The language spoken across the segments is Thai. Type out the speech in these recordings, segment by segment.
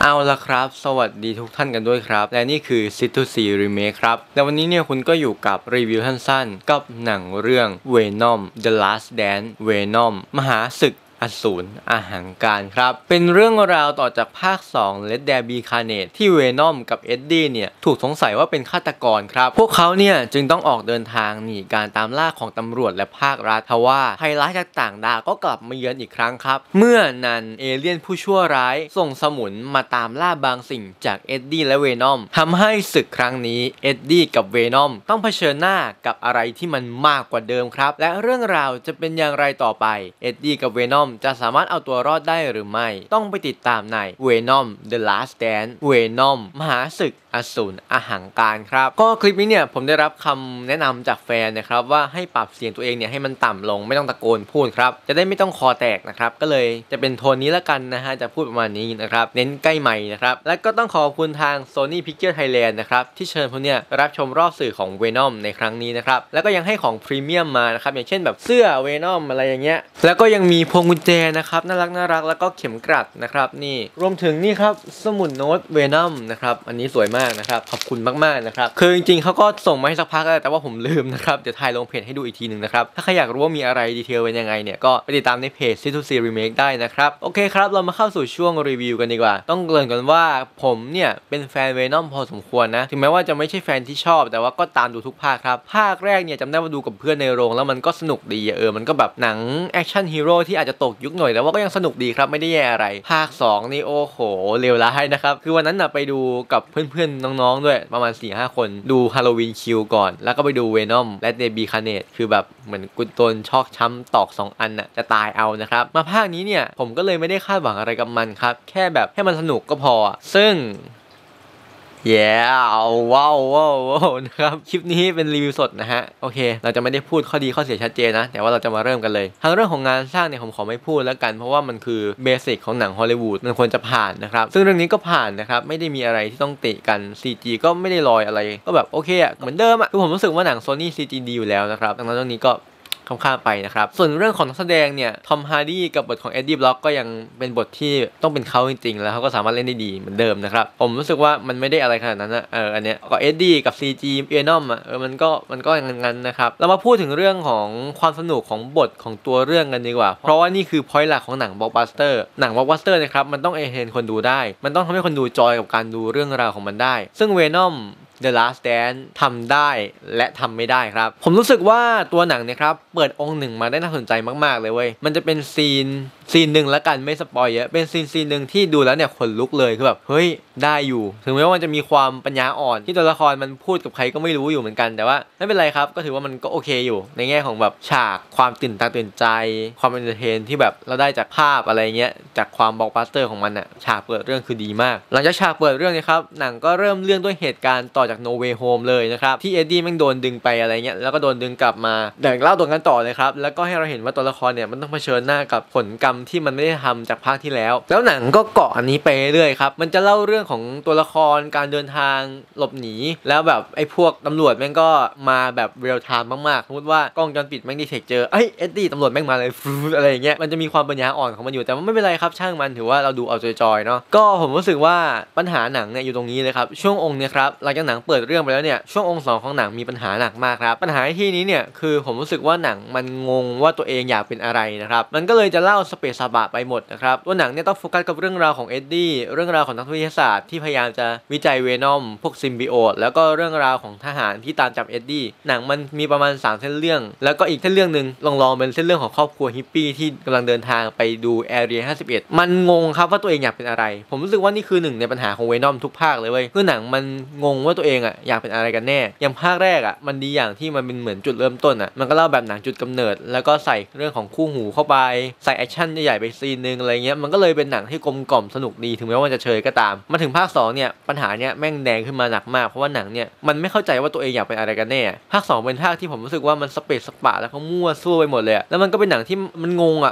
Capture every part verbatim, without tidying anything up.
เอาละครับสวัสดีทุกท่านกันด้วยครับและนี่คือ Sit to See Remake ครับและวันนี้เนี่ยคุณก็อยู่กับรีวิวสั้นๆกับหนังเรื่อง Venom The Last Dance Venom มหาศึกอสูรอหังการครับเป็นเรื่องราวต่อจากภาคสอง Let There Be Carnage ที่เวนอมกับเอ็ดดี้เนี่ยถูกสงสัยว่าเป็นฆาตกรครับพวกเขาเนี่ยจึงต้องออกเดินทางหนีการตามล่าของตำรวจและภาครัฐทว่าภัยร้ายจากต่างดาวก็กลับมาเยือนอีกครั้งครับเมื่อนันเอเลี่ยนผู้ชั่วร้ายส่งสมุนมาตามล่าบางสิ่งจากเอ็ดดี้และเวนอมทำให้ศึกครั้งนี้เอ็ดดี้กับเวนอมต้องเผชิญหน้ากับอะไรที่มันมากกว่าเดิมครับและเรื่องราวจะเป็นอย่างไรต่อไปเอ็ดดี้กับเวนอมจะสามารถเอาตัวรอดได้หรือไม่ต้องไปติดตามใน Venom The Last Dance Venom มหาศึกอสูรอหังการครับก็คลิปนี้เนี่ยผมได้รับคำแนะนำจากแฟนนะครับว่าให้ปรับเสียงตัวเองเนี่ยให้มันต่ำลงไม่ต้องตะโกนพูดครับจะได้ไม่ต้องคอแตกนะครับก็เลยจะเป็นโทนนี้ละกันนะฮะจะพูดประมาณนี้นะครับเน้นใกล้ไมค์นะครับและก็ต้องขอบคุณทาง Sony Pictures Thailand นะครับที่เชิญผมเนี่ยรับชมรอบสื่อของ Venom ในครั้งนี้นะครับแล้วก็ยังให้ของพรีเมียมมานะครับอย่างเช่นแบบเสื้อ Venom อะไรอย่างเงี้ยแล้วก็ยังมีพวงกุญแจนะครับน่ารักน่ารักแล้วก็เข็มกลัดนะครับนี่รวมถึงนี่ครับสมุดโน้ต Venom นะครับอันนี้สวยมากนะครับขอบคุณมากๆนะครับคือจริงๆเขาก็ส่งมาให้สักพักแล้วแต่ว่าผมลืมนะครับเดี๋ยวถ่ายลงเพจให้ดูอีกทีหนึ่งนะครับถ้าใครอยากรู้ว่ามีอะไรดีเทลเป็นยังไงเนี่ยก็ไปติดตามในเพจ Sit to See Remake ได้นะครับโอเคครับเรามาเข้าสู่ช่วงรีวิวกันดีกว่าต้องเกริ่นก่อนว่าผมเนี่ยเป็นแฟน Venom พอสมควรนะถึงแม้ว่าจะไม่ใช่แฟนที่ชอบแต่ว่าก็ตามดูทุกภาคครับภาคแรกเนี่ยจำได้ว่าดูกับเพื่อนในโรงแล้วมันก็สนุกดีเออมันก็แบบหนังแอคชั่นฮีโร่ที่อาจจะตกยุคหน่อยแต่ว่าก็ยังสนุกดีครับไม่ได้แย่อะไรภาคสองนี่โอ้โหเลวร้ายนะครับคือวันนั้นน่ะไปดูกับเพื่อนๆน้องๆด้วยประมาณ สี่ห้า คนดูฮาโลวีนคิวก่อนแล้วก็ไปดูเวนอมและเดบีคาเนตคือแบบเหมือนกุนโดนชอกช้ำตอกสองอันน่ะจะตายเอานะครับมาภาคนี้เนี่ยผมก็เลยไม่ได้คาดหวังอะไรกับมันครับแค่แบบให้มันสนุกก็พอซึ่งเย้ว้าวว้าวนะครับคลิปนี้เป็นรีวิวสดนะฮะโอเคเราจะไม่ได้พูดข้อดีข้อเสียชัดเจนนะแต่ว่าเราจะมาเริ่มกันเลยทั้งเรื่องของงานสร้างเนี่ยผมขอไม่พูดแล้วกันเพราะว่ามันคือเบสิกของหนังฮอลลีวูดมันควรจะผ่านนะครับซึ่งเรื่องนี้ก็ผ่านนะครับไม่ได้มีอะไรที่ต้องติกัน ซี จี ก็ไม่ได้ลอยอะไรก็แบบโอเคอะเหมือนเดิมอะคือผมรู้สึกว่าหนัง Sony ซี จี ดีอยู่แล้วนะครับดังนั้นเรื่องนี้ก็ข้ามๆไปนะครับส่วนเรื่องของนักแสดงเนี่ยทอมฮาร์ดี้กับบทของเอ็ดดี้บล็อกก็ยังเป็นบทที่ต้องเป็นเขาจริงๆแล้วเขาก็สามารถเล่นได้ดีเหมือนเดิมนะครับผมรู้สึกว่ามันไม่ได้อะไรขนาดนั้นนะเอออันเนี้ยก็เอ็ดดี้กับ ซี จี เวนอมอ่ะเออมันก็มันก็อย่างนั้นนะครับเรามาพูดถึงเรื่องของความสนุกของบทของตัวเรื่องกันดีกว่าเพราะว่านี่คือพอยต์หลักของหนังบล็อกบัสเตอร์หนังบล็อกบัสเตอร์นะครับมันต้องเอนเตอร์เทนคนดูได้มันต้องทำให้คนดูจอยกับการดูเรื่องราวของมันได้ซึ่งเวนอมThe Last Dance ทำได้และทำไม่ได้ครับผมรู้สึกว่าตัวหนังเนี่ยครับเปิดองค์หนึ่งมาได้น่าสนใจมากๆเลยเว้ยมันจะเป็นซีนซีนหนึ่งแล้วกันไม่สปอยเยอะเป็นซีนซีนหนึ่งที่ดูแล้วเนี่ยขนลุกเลยคือแบบเฮ้ยได้อยู่ถึงแม้ว่ามันจะมีความปัญญาอ่อนที่ตัวละครมันพูดกับใครก็ไม่รู้อยู่เหมือนกันแต่ว่าไม่เป็นไรครับก็ถือว่ามันก็โอเคอยู่ในแง่ของแบบฉากความตื่นตาตื่นใจความเอนเตอร์เทนที่แบบเราได้จากภาพอะไรเงี้ยจากความบล็อกบัสเตอร์ของมันอะฉากเปิดเรื่องคือดีมากหลังจากฉากเปิดเรื่องนี้ครับหนังก็เริ่มเรื่องด้วยเหตุการณ์ต่อจาก No Way Home เลยนะครับที่เอ็ดดี้แม่งโดนดึงไปอะไรเงี้ยแล้วก็โดนดึงกลับมาเดี๋ยวเล่าตัวกันต่อเลยครับแล้วก็ให้เราเห็นว่าตัวละครเนี่ยมันต้องเผชิญหน้ากับผลกรรมที่มันไม่ได้ทำจากภาคที่แล้วแล้วหนังก็เกาะอันนี้ไปเรื่อยครับมันจะเล่าเรื่องของตัวละครการเดินทางหลบหนีแล้วแบบไอ้พวกตำรวจแม่งก็มาแบบเรียลไทม์มากๆสมมติว่ากล้องจรปิดแม่งดีเทคเจอเอ้ยเอ็ดดี้ตำรวจแม่งมาเลยฟรูอะไรอย่างเงี้ยมันจะมีความปัญญาอ่อนของมันอยู่แต่ว่าไม่เป็นไรครับช่างมันถือว่าเราดูเอาจอยๆเนาะก็ผมรู้สึกว่าปัญหาหนังเนี่ยอยู่ตรงนี้เลยครับช่วงองค์เนี่ยครับหลังจากหนังเปิดเรื่องไปแล้วเนี่ยช่วงองค์สองของหนังมีปัญหาหนักมากครับปัญหาที่นี้เนี่ยคือผมรู้สึกว่าหนังมันงงว่าตัวเองอยากเป็นอะไรนะครับมันก็เลยจะเล่าสเปซสปะไปหมดนะครับตัวหนังเนี่ยต้องโฟกัสกับเรื่องราวของเอ็ดดี้เรื่องราวของนักวิทยาศาสตร์ที่พยายามจะวิจัยเวนอมพวกซิมบิโอตแล้วก็เรื่องราวของทหารที่ตามจับเอ็ดดี้หนังมันมีประมาณสามเส้นเรื่องแล้วก็อีกเส้นเรื่องนึงลองๆเป็นเส้นเรื่องของครอบครัวฮิปปี้ที่กำลังเดินทางไปดูแอเรียห้าสิบเอ็ดมันงงครับว่าตัวเองอยากเป็นอะไรผมรู้สึกว่านี่คือหนึ่งในปัญหาของเวนอมทุกภาคเลยเว้ยคือหนังมันงงว่าตัวเองอ่ะอยากเป็นอะไรกันแน่อย่างภาคแรกอ่ะมันดีอย่างที่มันเป็นเหมือนจุดเริ่มต้นอ่ะมันก็เล่าแบบหนังจุดกำเนิดแล้วก็ใส่เรื่องของคู่หูเข้าไปใส่แอคชั่นใหญ่ๆไปซีนนึงอะไรเงี้ยมันก็เลยเป็นหนังที่กลมกล่อมสนุกดีถึงแม้ว่าจะเชยก็ตามมาถึงภาคสองเนี่ยปัญหาเนี้ยแม่งแดงขึ้นมาหนักมากเพราะว่าหนังเนี่ยมันไม่เข้าใจว่าตัวเองอยากเป็นอะไรกันแน่ภาคสองเป็นภาคที่ผมรู้สึกว่ามันสเปซสปะแล้วก็มั่วซั่วไปหมดเลยแล้วมันก็เป็นหนังที่มันงงอ่ะว่า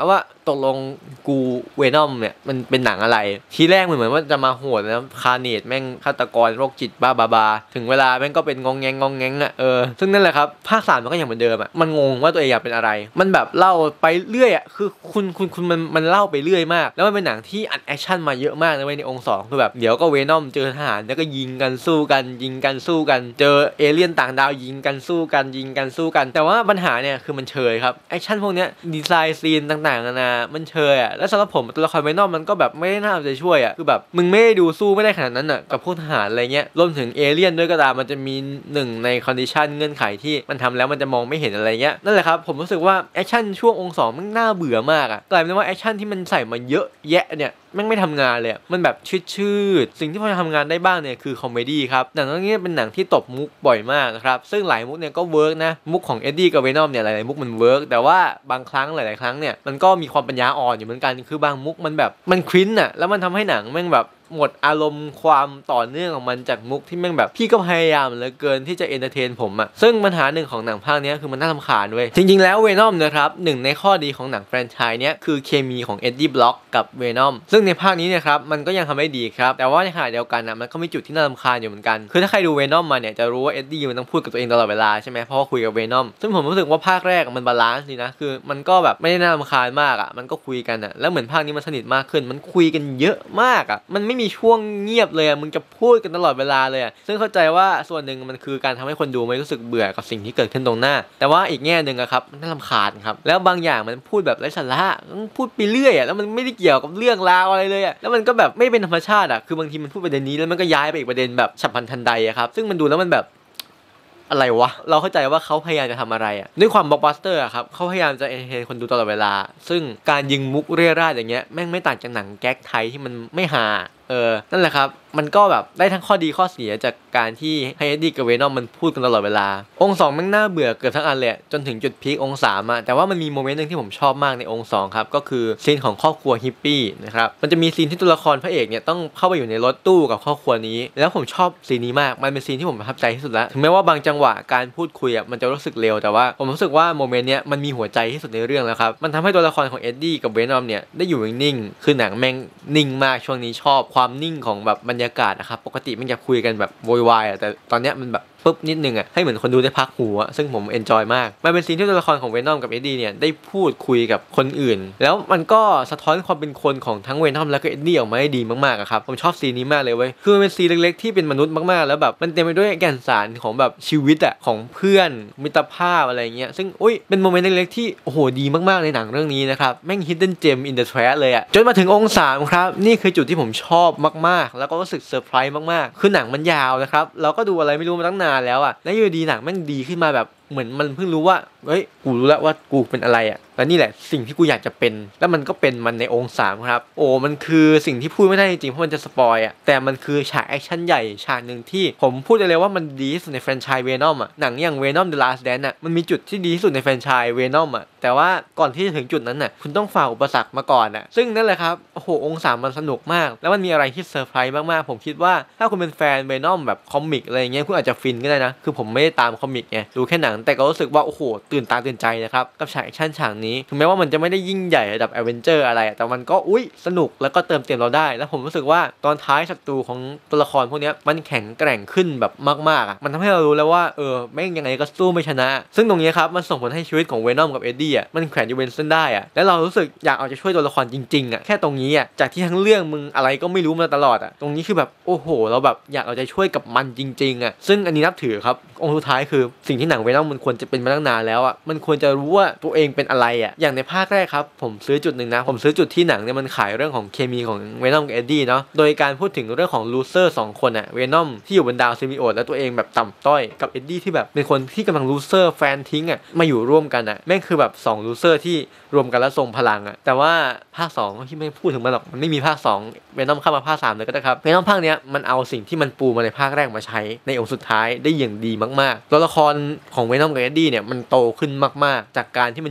ตกลงกูเวนอมเนี่ยมันเป็นหนังอะไรทีแรกมันเหมือนว่าจะมาโหดนะคาร์เนตแม่งฆาตกรโรคจิตบ้าบาบาถึงเวลาแม่งก็เป็นงงแงงงงแงงอ่ะเออซึ่งนั่นแหละครับภาคสามมันก็ยังเหมือนเดิมอ่ะมันงงว่าตัวเองอยากเป็นอะไรมันแบบเล่าไปเรื่อยอ่ะคือคุณคุณคุณมันมันเล่าไปเรื่อยมากแล้วมันเป็นหนังที่อัดแอคชั่นมาเยอะมากนะเว้ยในองค์สองคือแบบเดี๋ยวก็เวนอมเจอทหารแล้วก็ยิงกันสู้กันยิงกันสู้กันเจอเอเลี่ยนต่างดาวยิงกันสู้กันยิงกันสู้กันแต่ว่าปัญหาเนี่ยคือมันเชยครับแอคชั่นพวกเนี้ยดีไซน์ซีนต่างๆนานามันเชยอ่ะแล้วสำหรับผมตัวละครเวนอมมันก็แบบไม่ได้น่าเอาใจช่วยอ่ะคือแบบมึงไม่ได้ดูสู้ไม่ได้ขนาดนั้นอ่ะกับพวกทหารอะไรเงี้ยรวมถึงเอเลี่ยนด้วยก็ตามมันจะมีหนึ่งในคอนดิชันเงื่อนไขที่มันทำแล้วมันจะมองไม่เห็นอะไรเงี้ยนั่นแหละครับผมรู้สึกว่าแอคชั่นช่วงองค์สองมันน่าเบื่อมากอ่ะกลายเป็นว่าแอคชั่นที่มันใส่มาเยอะแยะเนี่ยแม่งไม่ทำงานเลยมันแบบชืดๆสิ่งที่พอจะทำงานได้บ้างเนี่ยคือคอมเมดี้ครับหนังเรื่องนี้เป็นหนังที่ตบมุกบ่อยมากนะครับซึ่งหลายมุกเนี่ยก็เวิร์กนะมุกของเอ็ดดี้กับเวนอมเนี่ยหลายๆมุกมันเวิร์กแต่ว่าบางครั้งหลายๆครั้งเนี่ยมันก็มีความปัญญาอ่อนอยู่เหมือนกันคือบางมุกมันแบบมันคลิ้นอ่ะแล้วมันทำให้หนังแม่งแบบหมดอารมณ์ความต่อเนื่องของมันจากมุกที่แม่งแบบพี่ก็พยายามเหลือเกินที่จะเอนเตอร์เทนผมอ่ะซึ่งปัญหาหนึ่งของหนังภาคนี้คือมันน่ารำคาญเว้ยจริงๆแล้วเวนอมนะครับหนึ่งในข้อดีของหนังแฟรนไชส์เนี้ยคือเคมีของเอ็ดดี้บล็อกกับเวนอมซึ่งในภาคนี้เนี่ยครับมันก็ยังทำได้ดีครับแต่ว่าในขณะเดียวกันนะมันก็มีจุดที่น่ารำคาญอยู่เหมือนกันคือถ้าใครดูเวนอมมาเนี่ยจะรู้ว่าเอ็ดดี้มันต้องพูดกับตัวเองตลอดเวลาใช่ไหมเพราะว่าคุยกับเวนอมซึ่งผมรู้สึกว่าภาคแรกมันบาลานซ์ดีนะคือมันก็แบบไม่ได้น่ารำคาญมากอ่ะมันก็คุยกันอ่ะแล้วเหมือนภาคนี้มันสนิทมากขึ้นมันคุยกันเยอะมากอ่ะมันไม่มีช่วงเงียบเลยมึงจะพูดกันตลอดเวลาเลยซึ่งเข้าใจว่าส่วนหนึ่งมันคือการทำให้คนดูไม่รู้สึกเบื่อกับสิ่งที่เกิดขึ้นตรงหน้าแต่ว่าอีกแง่หนึ่งอะครับมันน่ารำคาญครับแล้วบางอย่างมันพูดแบบไร้สาระพูดไปเรื่อยอะแล้วมันไม่ได้เกี่ยวกับเรื่องราวอะไรเลยอะแล้วมันก็แบบไม่เป็นธรรมชาติอะคือบางทีมันพูดประเด็นนี้แล้วมันก็ย้ายไปอีกประเด็นแบบฉับพลันทันใดอะครับซึ่งมันดูแล้วมันแบบอะไรวะเราเข้าใจว่าเขาพยายามจะทำอะไรอ่ะด้วยความบล็อกบัสเตอร์อะครับเขาพยายามจะเอนเตอร์เทนคนดูตลอดเวลาซึ่งการยิงมุกเรี่ยราดอย่างเงี้ยแม่งไม่ต่างจากหนังแก๊กไทยที่มันไม่ฮาเออนั่นแหละครับมันก็แบบได้ทั้งข้อดีข้อเสียจากการที่ให้เอ็ดดี้กับเวนอมมันพูดกันตลอดเวลาองค์สองแม่งน่าเบื่อเกือบทั้งอันเลยจนถึงจุดพีคองค์สามอะแต่ว่ามันมีโมเมนต์นึงที่ผมชอบมากในองค์สองครับก็คือซีนของครอบครัวฮิปปี้นะครับมันจะมีซีนที่ตัวละครพระเอกเนี่ยต้องเข้าไปอยู่ในรถตู้กับครอบครัวนี้แล้วผมชอบซีนนี้มากมันเป็นซีนที่ผมประทับใจที่สุดแล้วถึงแม้ว่าบางจังหวะการพูดคุยอะมันจะรู้สึกเร็วแต่ว่าผมรู้สึกว่าโมเมนต์เนี้ยมันมีหัวใจที่สุดในเรื่องแล้วครับมันทำให้ตัวละครของเอ็ดดี้กับเวนอมเนี่ยได้อยู่นิ่งๆคือหนังแม่งนิ่งมากช่วงนี้ชอบความนิ่งของแบบบรรยากาศนะครับปกติมันจะคุยกันแบบโวยวายอ่ะแต่ตอนเนี้ยมันแบบปุ๊บนิดนึงอ่ะให้เหมือนคนดูได้พักหูอ่ะซึ่งผมเอนจอยมากมันเป็นซีนที่ตัวละครของเวนอมกับเอ็ดดี้เนี่ยได้พูดคุยกับคนอื่นแล้วมันก็สะท้อนความเป็นคนของทั้งเวนอมและก็เอ็ดดี้ออกมาได้ดีมากๆครับผมชอบซีนนี้มากเลยเว้ยคือมันเป็นซีนเล็กๆที่เป็นมนุษย์มากๆแล้วแบบมันเต็มไปด้วยแก่นสารของแบบชีวิตอ่ะของเพื่อนมิตรภาพอะไรเงี้ยซึ่งอุ้ยเป็นโมเมนต์เล็กๆที่โอ้โหดีมากๆในหนังเรื่องนี้นะครับแม่ง hidden gem in the trash เลยอ่ะจนมาถึงองค์สามครับนี่คือจุดที่ผมชอบมากๆแล้วก็รู้สึกเซอร์ไพรส์มากๆคือหนังมันยาวนะครับเราก็ดูอะไรไม่รู้มาตั้งนานแล้วอ่ะแล้วอยู่ดีหนังแม่งดีขึ้นมาแบบเหมือนมันเพิ่งรู้ว่าเฮ้ยกูรู้แล้วว่ากูเป็นอะไรอ่ะแล้วนี่แหละสิ่งที่กูอยากจะเป็นแล้วมันก็เป็นมันในองค์สามครับโอ้มันคือสิ่งที่พูดไม่ได้จริงๆเพราะมันจะสปอยอ่ะแต่มันคือฉากแอคชั่นใหญ่ฉากหนึ่งที่ผมพูดได้เลยว่ามันดีที่สุดในแฟรนไชส์เวนอมอ่ะหนังอย่างเวนอม The Last Dance อ่ะมันมีจุดที่ดีที่สุดในแฟรนไชส์เวนอมอ่ะแต่ว่าก่อนที่จะถึงจุดนั้นน่ะคุณต้องฝ่าอุปสรรคมาก่อนอ่ะซึ่งนั่นแหละครับโอ้โหองค์สามมันสนุกมากแล้วมันมีอะไรที่เซอร์ไพรส์มากๆผมคิดว่าถ้าคุณเป็นแฟนเวนอมแบบคอมิกอะไรเงี้ยคุณอาจจะฟินก็ได้นะคือผมไม่ได้ตามคอมิกไงดูแค่หนังแต่ก็รู้สึกว่าโอ้โหตื่นตาตื่นใจนะครับกับฉากแอคชั่นฉากนี้ถึงแม้ว่ามันจะไม่ได้ยิ่งใหญ่ระดับแอดเวนเจอร์อะไรแต่มันก็อุ้ยสนุกแล้วก็เติมเต็มเราได้แล้วผมรู้สึกว่าตอนท้ายศัตรูของตัวละครพวกนี้มันแข็งแกร่งขึ้นแบบมากๆอ่ะมันทำให้เรารู้แล้วว่าเออแม่งยังไงก็สู้ไม่ชนะซึ่งตรงนี้ครับมันส่งผลให้ชีวิตของเวนอมกับเอ็ดดี้อ่ะมันแขวนอยู่บนเส้นได้อ่ะแล้วเรารู้สึกอยากเอาจะช่วยตัวละครจริงๆอ่ะแค่ตรงนี้อ่ะจากที่ทั้งเรื่องมึงอะไรก็ไม่รู้มาตลอดอ่ะตรงนี้คือแบบโอ้โหเราแบบอยากเอาใจช่วยกับมันจริงๆอ่ะซึ่งอันนี้นับถือครับองค์สุดท้ายคือสิ่งที่หนังเวนอมมันควรจะเป็นมาตั้งนานแล้วอ่ะมันควรจะรู้ว่าตัวเองเป็นอะไรอ่ะอย่างในภาคแรกครับผมซื้อจุดหนึ่งนะผมซื้อจุดที่หนังเนี่ยมันขายเรื่องของเคมีของเวนอมกับเอ็ดดี้เนาะโดยการพูดถึงเรื่องของลูเซอร์สองคนอ่ะเวนอมที่อยู่บนดาวซิมิโอตแล้วตัวเองแบบต่ำต้อยกับเอ็ดดี้ที่แบบเป็นคนที่กำลังลูเซอร์แฟนทิ้งอ่ะมาอยู่ร่วมกันอ่ะแม่งคือแบบสองลูเซอร์ที่รวมกันแล้วทรงพลังอ่ะแต่ว่าภาคสองที่ไม่พูดถึงมันหรอกมันไม่มีภาคสองเวนอมเข้ามาภาคสามเลยก็ได้ครับเวนอมภาคเนี้ยมันเอาสิ่งที่มันปูมาในภาคแรกมาใช้ในองค์สุดท้ายได้อย่างดีมากๆตัวละครของเวนอมกับเอ็ดดี้เนี่ยมันโตขึ้นมากๆจากการที่มันอยู่ร่วมกัน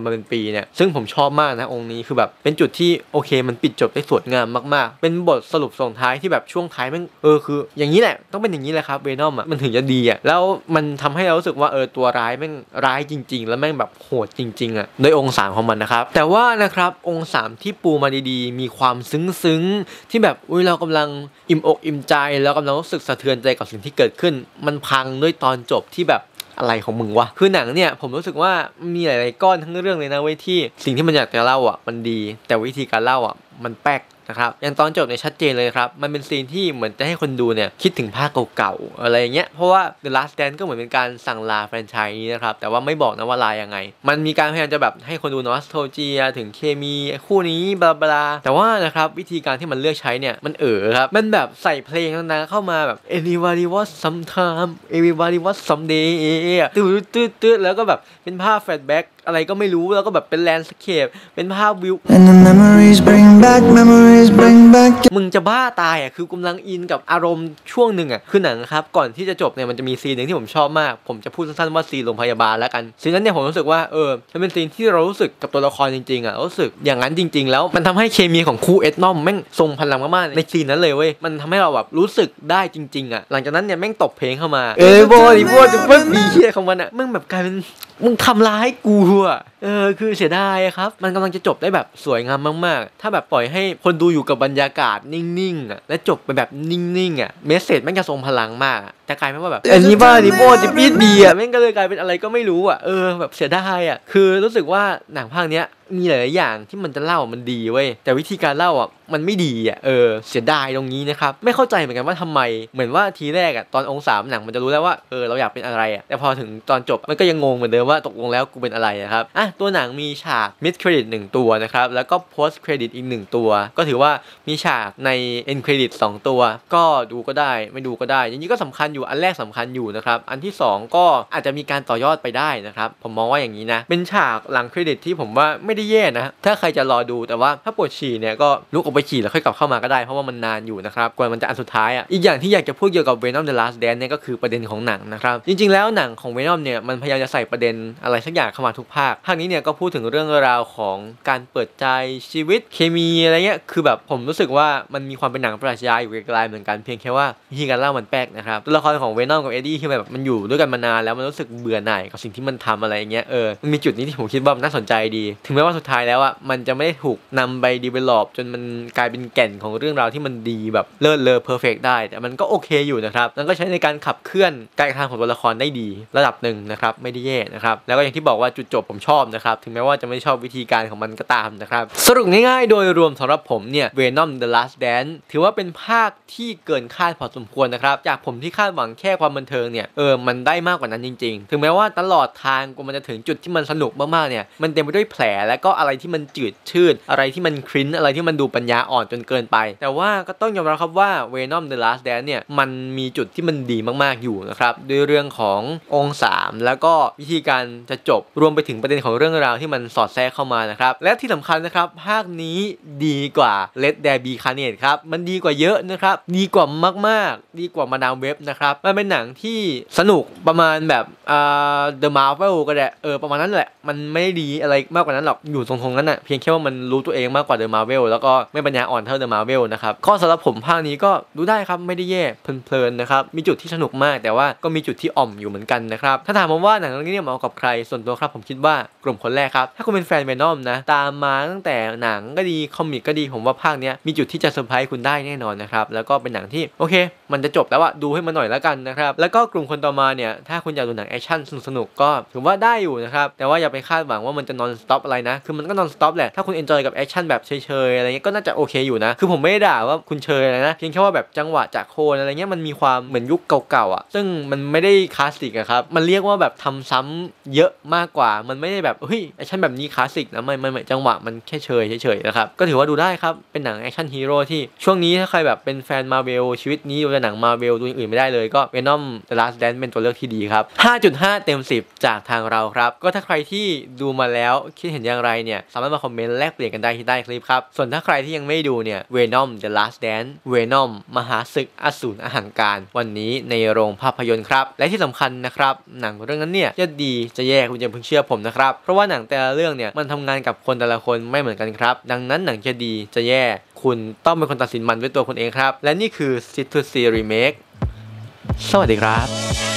มาเป็นปีเนี่ยซึ่งผมชอบมากนะองค์นี้คือแบบเป็นจุดที่โอเคมันปิดจบได้สวยงามมากๆเป็นบทสรุปส่งท้ายที่แบบช่วงท้ายมันเออคืออย่างนี้แหละต้องเป็นอย่างนี้แหละครับเวนอมอ่ะมันถึงจะดีอ่ะแล้วมันทำให้เรารู้สึกว่าเออตัวร้ายแม่งร้ายจริงๆแล้วแม่งแบบโหดจริงๆอ่ะโดยองค์สามของมันนะครับแต่ว่านะครับองค์สามที่ปูมาดีๆมีความซึ้งๆที่แบบอุ้ยเรากำลังอิ่มอกอิ่มใจแล้วกำลังรู้สึกสะเทือนใจกับสิ่งที่เกิดขึ้นมันพังด้วยตอนจบที่แบบอะไรของมึงวะคือหนังเนี่ยผมรู้สึกว่ามีหลายๆก้อนทั้งเรื่องเลยนะเว้ยที่สิ่งที่มันอยากจะเล่าอ่ะมันดีแต่วิธีการเล่าอ่ะมันแป๊กนะครับอย่างตอนจบเนี่ยชัดเจนเลยครับมันเป็นซีนที่เหมือนจะให้คนดูเนี่ยคิดถึงภาคเก่าๆอะไรอย่างเงี้ยเพราะว่า The Last Dance ก็เหมือนเป็นการสั่งลาแฟรนไชส์นี้นะครับแต่ว่าไม่บอกนะว่าลายังไงมันมีการพยายามจะแบบให้คนดูนอสโทเจียถึงเคมีคู่นี้บลาบลาแต่ว่านะครับวิธีการที่มันเลือกใช้เนี่ยมันเอ๋อครับมันแบบใส่เพลงนั้นเข้ามาแบบ Everybody was sometime Everybody was someday ตื้อตื้อตื้อแล้วก็แบบเป็นภาพแฟลชแบ็กอะไรก็ไม่รู้แล้วก็แบบเป็นแลนด์สเคปเป็นภาพวิว And the memories bring back memories bring back มึงจะบ้าตายอ่ะคือกำลังอินกับอารมณ์ช่วงหนึ่งอ่ะคือหนังครับก่อนที่จะจบเนี่ยมันจะมีซีนหนึ่งที่ผมชอบมากผมจะพูดสั้นๆว่าซีนโรงพยาบาลแล้วกันซีนนั้นเนี่ยผมรู้สึกว่าเออมันเป็นซีนที่เรารู้สึกกับตัวละครจริงๆอ่ะรู้สึกอย่างนั้นจริงๆแล้วมันทำให้เคมีของคู่เอ็ดนอมแม่งทรงพลังมากๆในซีนนั้นเลยเว้ยมันทำให้เราแบบรู้สึกได้จริงๆอ่ะหลังจากนั้นเนี่ยแม่งตบเพลงเข้ามาเอ้ยบอยบอยจะเพิ่มดีเหี้ยของมันอ่ะแม่งแบบกลายเป็นมึงทำร้ายกูอ่ะเออคือเสียดายครับมันกำลังจะจบได้แบบสวยงามมากๆถ้าแบบปล่อยให้คนดูอยู่กับบรรยากาศนิ่งๆอ่ะและจบไปแบบนิ่งๆอ่ะเมสเสจแม่งจะทรงพลังมากแต่กลายเป็นว่าแบบอันนี้บ้าดิโบดิบีดบีอ่ะแม่งก็เลยกลายเป็นอะไรก็ไม่รู้อ่ะเออแบบเสียดายอ่ะคือรู้สึกว่าหนังภาคเนี้ยมีหลายๆอย่างที่มันจะเล่ามันดีเว้ยแต่วิธีการเล่าอ่ะมันไม่ดีอ่ะเออเสียดายตรงนี้นะครับไม่เข้าใจเหมือนกันว่าทำไมเหมือนว่าทีแรกอ่ะตอนองค์สามหนังมันจะรู้แล้วว่าเออเราอยากเป็นอะไรอ่ะแต่พอถึงตอนจบมันก็ยังงงเหมือนเดิมว่าตกลงแล้วกูเป็นอะไรนะครับอ่ะตัวหนังมีฉาก mid credit หนึ่งตัวนะครับแล้วก็ post credit อีกหนึ่งตัวก็ถือว่ามีฉากใน end credit สองตัวก็ดูก็ได้ไม่ดูก็ได้จริงๆก็สำคัญอยู่อันแรกสำคัญอยู่นะครับอันที่สองก็อาจจะมีการต่อยอดไปได้นะครับผมมองว่าอย่างนี้นะเป็นฉากหลังเครดิตที่ผมว่าไม่ได้แย่นะถ้าใครจะรอดูแต่ว่าถ้าปวดฉี่เนี่ยก็ลุกออกไปฉี่แล้วค่อยกลับเข้ามาก็ได้เพราะว่ามันนานอยู่นะครับกว่ามันจะอันสุดท้ายอ่ะอีกอย่างที่อยากจะพูดเกี่ยวกับ Venom The Last Dance เนี่ยก็คือประเด็นของหนังนะครับจริงๆแล้วหนังของ Venom เนี่ยมันพยายามจะใส่ประเด็นอะไรสักอย่างเข้ามาทุกภาคภาคนี้เนี่ยก็พูดถึงเรื่องราวของการเปิดใจชีวิตเคมีอะไรเงี้ยคือแบบผมรู้สึกว่ามันมีความเป็นหนังปรัชญาอยู่ไกลๆเหมือนกันเพียงแค่ว่าวิธีการเล่ามันแปลกนะครับตัวละครของ Venom กับ Eddie คือแบบมันอยู่ด้วยกันมานานแล้วมันรู้สึกเบื่อหน่ายกับสิ่งที่มันทำอะไรเงี้ยเออมันมีจุดนี้ที่ผมคิดว่ามันน่าสนใจดีถึงแม้ว่าสุดท้ายแล้วอ่ะมันจะไม่ได้ถูกนำไป develop จนมันกลายเป็นแก่นของเรื่องราวที่มันดีแบบเลิศเลอ perfect ได้แต่มันก็โอเคอยู่นะครับมันก็ใช้ในการขับเคลื่อนการกระทำของตัวละครได้ดีระดับหนึ่งนะครับไม่ได้แย่นะครับแล้วก็อย่างที่บอกว่าจุดจบผมชอบนะครับถึงแม้ว่าจะไม่ชอบวิธีการของมันก็ตามนะครับสรุปง่ายๆโดยรวมสำหรับผมเนี่ย Venom The Last Dance ถือว่าเป็นภาคที่เกินคาดพอสมควรนะครับจากผมที่คาดหวังแค่ความบันเทิงเนี่ยเออมันได้มากกว่านั้นจริงๆถึงแม้ว่าตลอดทางกว่ามันจะถึงจุดที่มันสนุกมากๆเนี่ยมันเต็มไปด้วยแผลและก็อะไรที่มันจืดชืดอะไรที่มันคริ้นอะไรที่มันดูปัญญาอ่อนจนเกินไปแต่ว่าก็ต้องยอมรับครับว่า Venom The Last Dance เนี่ยมันมีจุดที่มันดีมากๆอยู่นะครับด้วยเรื่องขององค์สามแล้วก็วิธีการจะจบรวมไปถึงประเด็นของเรื่องราวที่มันสอดแทรกเข้ามานะครับและที่สำคัญนะครับภาคนี้ดีกว่า Let There Be Carnage ครับมันดีกว่าเยอะนะครับดีกว่ามากๆดีกว่ามาดามเว็บนะครับมันเป็นหนังที่สนุกประมาณแบบอ่า The Marvel ก็ได้เออประมาณนั้นแหละมันไม่ได้ดีอะไรมากกว่านั้นหรอกอยู่ตรงๆนั้นน่ะเพียงแค่ว่ามันรู้ตัวเองมากกว่า The Marvel แล้วก็ไม่ปัญญาอ่อนเท่า The Marvel นะครับข้อสำหรับผมภาคนี้ก็ดูได้ครับไม่ได้แย่เพลินๆนะครับมีจุดที่สนุกมากแต่ว่าก็มีจุดที่อ่อมอยู่เหมือนกันนะครับถ้าถามผมว่าหนังเรื่องนี้เหมาะกับใครส่วนตัวครับผมคิดว่ากลุ่มคนแรกครับถ้าคุณเป็นแฟน Venom นะตามมาตั้งแต่หนังก็ดีคอมิกก็ดีผมว่าภาคนี้มีจุดที่จะเซอร์ไพรส์คุณได้แน่นอนนะครับแล้วก็เป็นหนังที่โอเคมันจะจบแล้วอะดูให้มันหน่อยแล้วกันนะครับแล้วก็กลุ่มคนต่อมาเนี่ยถ้าคุณอยากดูหนังแอคชั่นสนุกๆก็ถือว่าได้อยู่นะครับแต่ว่าอย่าไปคาดหวังว่ามันจะนอนสต็อปอะไรนะคือมันก็นอนสต็อปแหละถ้าคุณเอนจอยกับแอคชั่นแบบเฉยๆอะไรเงี้ยก็น่าจะโอเคอยู่นะคือผมไม่ได้ด่าว่าคุณเชยอะไรนะเพียงแค่ว่าแบบจังหวะจากโคนอะไรเงี้ยมันมีความเหมือนยุคเก่าๆอ่ะซึ่งมันไม่ได้คลาสสิกอะครับมันเรียกว่าแบบทำซ้ำเยอะมากกว่ามันไม่ได้แบบเฮ้ยแอคชั่นแบบนี้คลาสสิกนะไม่ไม่ไม่จังหวะมันแค่เฉยเฉยๆนะครับก็ถือว่าดูได้ครับเป็นหนังแอคชั่นฮีโร่ที่ช่วงนี้ถ้าใครแบบเป็นแฟนมาร์เวลชีวิตนี้ดูแต่หนังมาร์เวลดูอย่างอื่นไม่ได้เลยก็ Venom The Last Dance เป็นตัวเลือกที่ดีครับ ห้าจุดห้า เต็มสิบจากทางเราครับก็ถ้าใครที่ดูมาแล้วคิดเห็นอย่างไรเนี่ยสามารถมาคอมเมนต์แลกเปลี่ยนกันได้ที่ใต้คลิปครับส่วนถ้าใครที่ยังไม่ดูเนี่ย Venom The Last Dance Venom มหาศึกอสูรอหังการวันนี้ในโรงภาพยนตร์ครับและที่สำคัญนะครับหนังเรื่องนั้นเนี่ยจะดีจะแย่คุณอย่าเพิ่งเชื่อผมนะครับเพราะว่าหนังแต่ละเรื่องเนี่ยมันทำงานกับคนแต่ละคนไม่เหมือนกันครับดังนั้นหนังจะดีจะแย่คุณต้องเป็นคนตัดสินมันด้วยตัวคุณเองครับและนี่คือ Sit to See Remake สวัสดีครับ